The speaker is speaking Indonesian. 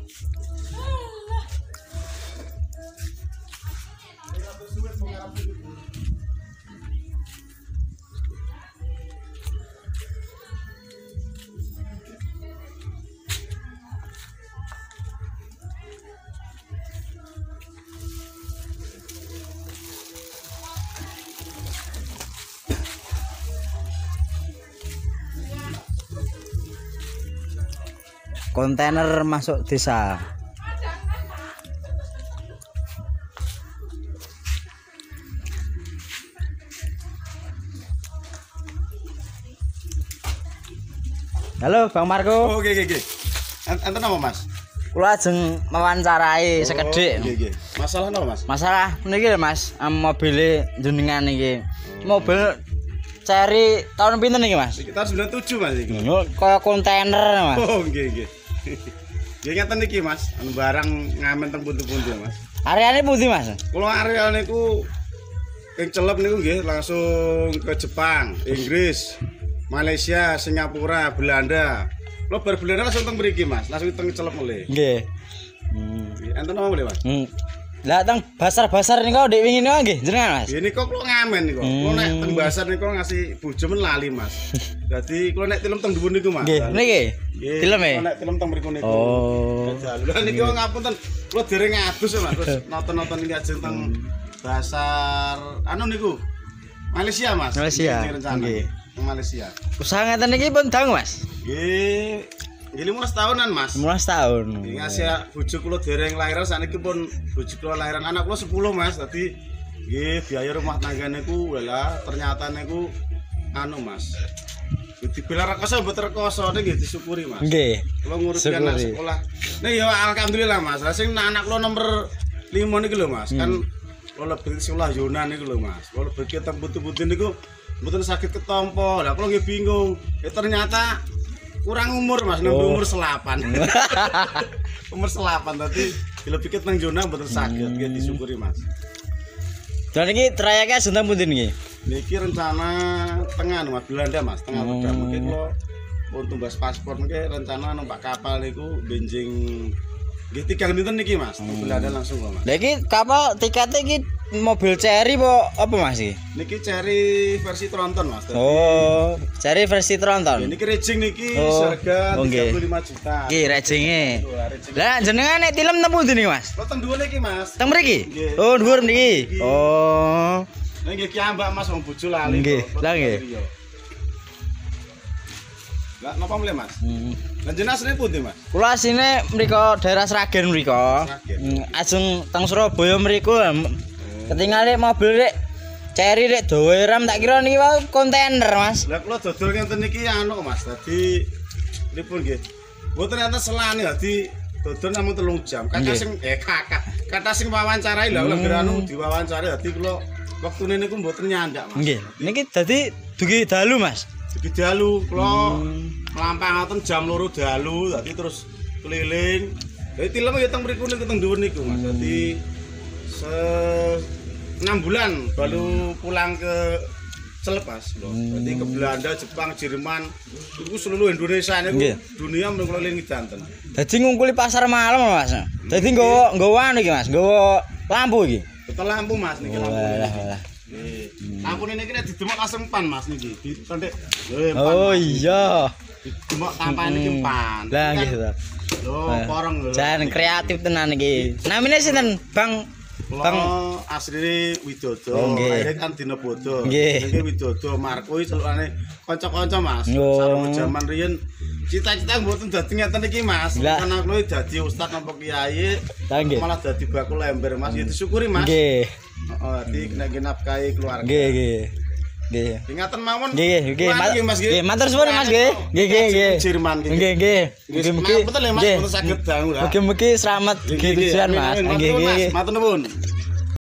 Kontainer masuk desa. Halo Bang Marco. Oke. Enten apa Mas? Kula ajeng mewawancarai sekedhik. Nggih. Masalah napa Mas? Masalah niki lho Mas, mobil jenengan niki. Mobil Cherry tahun pinten niki Mas? Sekitar 97 Mas iki. Kaya kontainer Mas. Oh, nggih. Nggih ngeten iki Mas, anu barang ngamen teng puntu-puntu Mas. Areane pundi Mas? Kula area niku ing celep niku nggih langsung ke Jepang, Inggris, Malaysia, Singapura, Belanda. Kula bar Belanda langsung teng mriki Mas, langsung teng celep mulih. Nggih. Enten apa mulih Mas? Lah teng basar-basar niku ndek wingi niku nggih jenengan Mas. Ini kok kula ngamen niku. Kula nek teng basar niku ngasih bojo men lali Mas. Dadi kula nek tilem teng dhuwur niku Mas. Nggih, niki. Tilem e. Kula nek tilem teng mriku niku. Oh. Lah niki ngapunten. Kula dereng ngadus ya Mas. Terus nonton-nonton iki ajeng teng basar anu niku. Malaysia Mas. Malaysia. Nggih. Teng Malaysia. Usaha ngeten niki pun dangu Mas. Nggih. Nggih 15 tahunan Mas. 15 tahun. Ngasih bojo kula dereng lahiran saniki pun bojo kula lahiran anak kula 10 Mas. Dadi nggih biaya rumah tangga niku lha ternyata niku anu Mas. Dibela rekoso mboten rekoso nggih disyukuri Mas. Nggih. Kula ngurusi anak sekolah. Nah ya alhamdulillah Mas. Lah sing anak kula nomor 5 niku lho Mas. Kan kula lebih sekolah Yunan niku lho Mas. Kula lebih ketemu butuh-butuh niku mboten saged ketampa. Lah kula nggih bingung. Ternyata kurang umur Mas, umur 8. Umur 8 tadi bila pikir nang zona mboten saged nggih disyukuri Mas. Dan iki trayeknya sinten pundi niki? Niki rencana tengah Mas, Belanda Mas, tengah Belanda. Mungkin kula pun tumbas paspor mungkin rencana numpak kapal niku benjing nggih 3 dinten niki Mas, Belanda langsung kok Mas. Lah iki kapal tiketnya iki mobil Cherry apa Mas iki? Niki Cherry versi tronton Mas. Oh, Cherry versi tronton. Niki racing niki harga 35 juta. Iki racingnya. Lah jenengan nek tilem nang pundi niki Mas? Teng dhuwur niki Mas. Teng mriki? Oh, dhuwur niki. Oh. Lah nggih ki ambak Mas wong bojo lali. Nggih, lah nggih. Lah napa mulai Mas? Lah jenengan asline pundi Mas? Kula asline mriko daerah Sragen mriko. Ajeng teng Surabaya mriku ketinggalan mobil rek Cherry rek dawa ram tak kira niki wae kontainer Mas. Lah kula dodol ngenten niki anu Mas. Dadi pripun nggih? Mboten enten selane dadi dodol namung 3 jam. Kata sing kata sing wawancarai lha kula anu diwawancari dadi kula wektune niku mboten nyandak Mas. Nggih. Niki dadi dugi dalu Mas. Dugi dalu kula mlampah ngoten jam 2 dalu dadi terus keliling. Dadi tilem ya teng mriku niku teng dhuwur niku Mas. Dadi 6 bulan baru pulang ke Selepas loh. Jadi ke Belanda, Jepang, Jerman, itu seluruh Indonesia ini dunia mengelilingi danten. Jadi ngungkuli pasar malam Mas. Jadi nggawa anu iki Mas, nggawa lampu iki. Betul lampu Mas niki lampu. Lampu ini kira didemek langsung pan Mas niki. Ditondek. Oh iya. Didemek tampane iki pan. Lah nggih to. Loh, porong lho. Jan kreatif tenan iki. Namine sinten Bang? Bang asline Widodo, lahir kan dina Bodo. Niki Widodo Marco iki celukane kanca-kanca Mas. Sareng jaman riyen cita-cita mboten dadi ngeten iki Mas. Anak kula dadi ustaz napa kiai, malah dadi bakul ember Mas. Ya disyukuri Mas. Nggih. Heeh, dadi nek nafkahi keluarga. Nggih. Nggih. Ingatan mawon. Nggih. Nggih, matur suwun Mas nggih. Nggih. Jerman nggih. Nggih. Mugi-mugi betul ya Mas, saged dangu lah. Mugi-mugi selamat kegiatan Mas. Nggih. Matur nuwun.